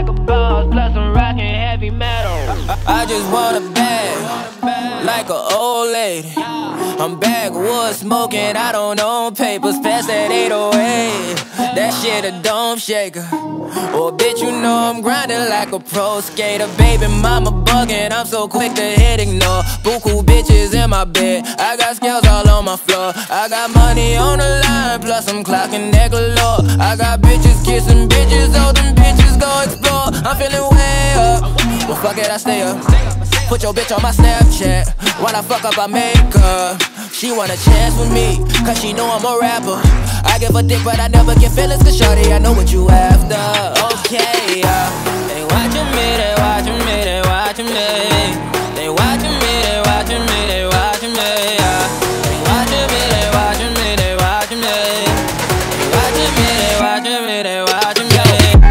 like a boss, plus I'm rocking heavy metal. I just want a bag, like an old lady. I'm backwoods smoking, I don't own papers. Pass that 808, that shit a dome shaker. Oh bitch, you know I'm grinding like a pro skater. Baby mama bugging, I'm so quick to hit ignore. Buku bitches in my bed, I got scales all on my floor. I got money on the line, plus I'm clocking that galore. I got bitches kissing bitches, oh them bitches go explore. I'm feeling way up, well fuck it, I stay up. Put your bitch on my Snapchat, while I fuck up I make her. She want a chance with me, cause she know I'm a rapper. I give a dick but I never get feelings, cause shawty I know what you after. Okay, they watching me, they watching me, they watching me. They watching me, they watching me, they watching me. They watching me, they watching me, they watching me. They watching me, they watching me, they watching me.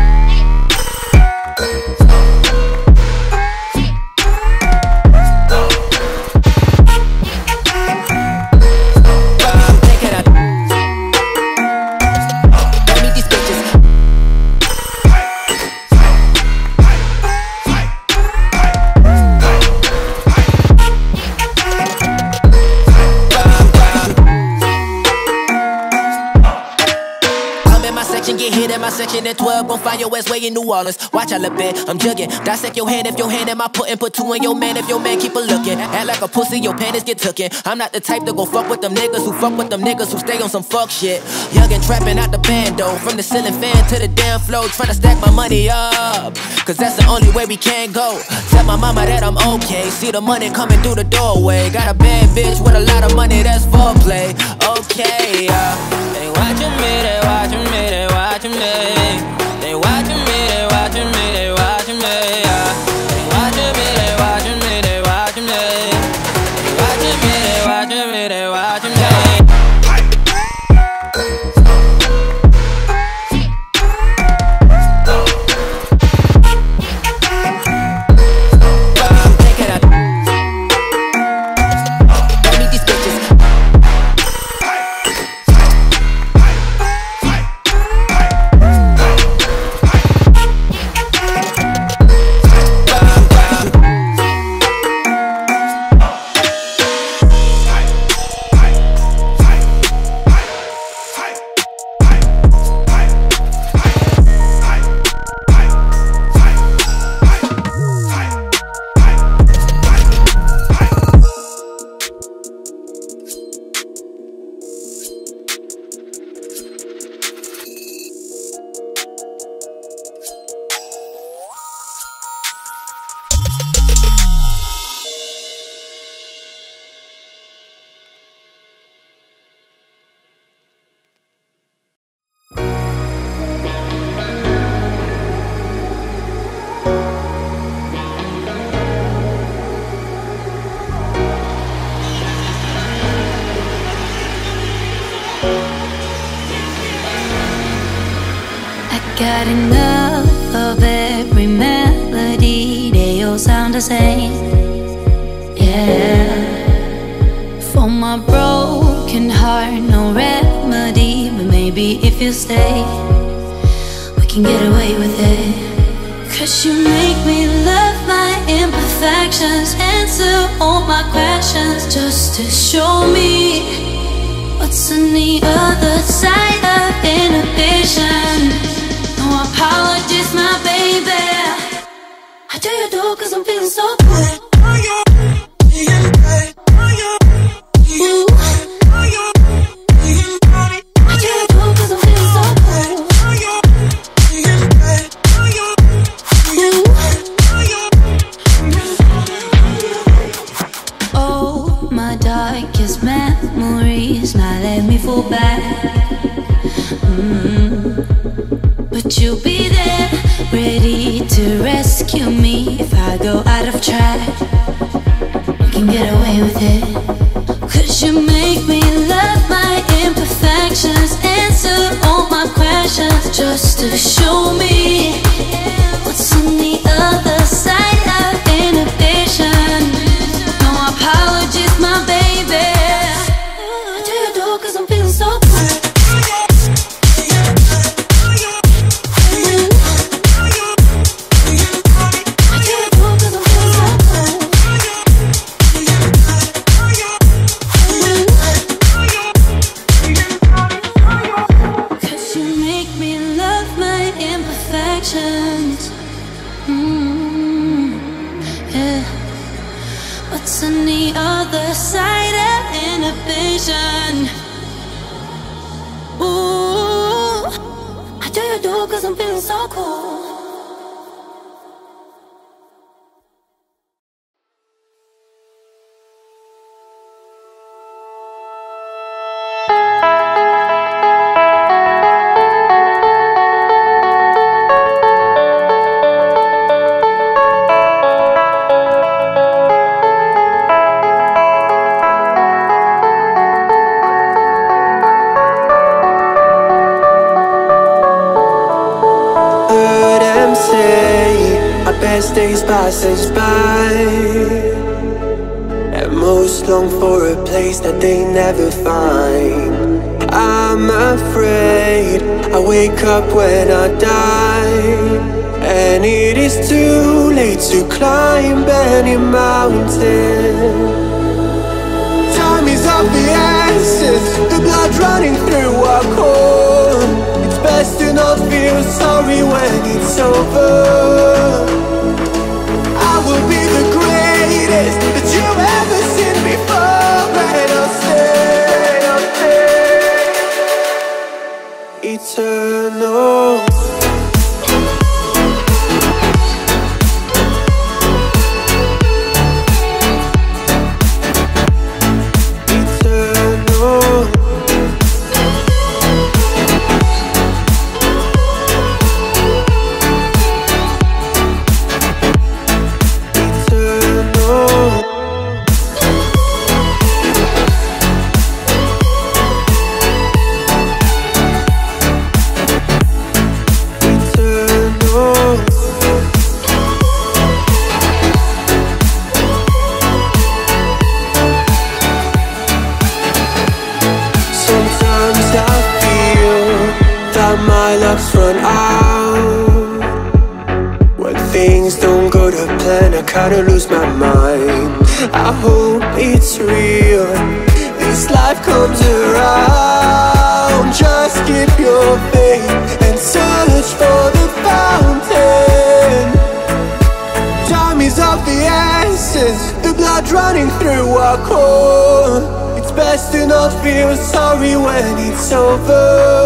Get hit in my section at 12, gon' find your ass way in New Orleans. Watch I look bad, I'm jugging. Dissect your hand if your hand in my puttin'. Put two in your man if your man keep a looking. Act like a pussy, your panties get tookin'. I'm not the type to go fuck with them niggas who fuck with them niggas who stay on some fuck shit. Young and trappin' out the bando, from the ceiling fan to the damn floor, tryna stack my money up, cause that's the only way we can go. Tell my mama that I'm okay, see the money coming through the doorway. Got a bad bitch with a lot of money, that's foreplay. Okay, they watching me, they watching me, they watching me. They watching me, they watching me, they watching me. They watching me, they watching me, they watching me. They watching me, they watching me, they watching me. Got enough of every melody, they all sound the same. Yeah. For my broken heart, no remedy, but maybe if you stay, we can get away with it. Cause you make me love my imperfections, answer all my questions, just to show me what's on the other side of inhibition. No apologies, my baby. I do you do cause I'm feeling so good. Ooh. I do you do cause I'm feeling so good. Ooh. Oh, my darkest memories, now let me fall back. But you'll be there, ready to rescue me if I go out of track. We can get away with it. Cause you make me love my imperfections, answer all my questions, just to show me what's on the other side of inhibition. No apologies, my baby. I do you do cause I'm feeling so good. cause I'm feeling so cool. Best days passes by, and most long for a place that they never find. I'm afraid I wake up when I die, and it is too late to climb any mountain. Time is of the essence, the blood running through our core. It's best to not feel sorry when it's over. I will be the greatest that you've ever seen before, and I'll stay eternal. My luck's run out. When things don't go to plan, I kinda lose my mind. I hope it's real, this life comes around. Just keep your faith and search for the fountain. Time is of the essence, the blood running through our core. It's best to not feel sorry when it's over.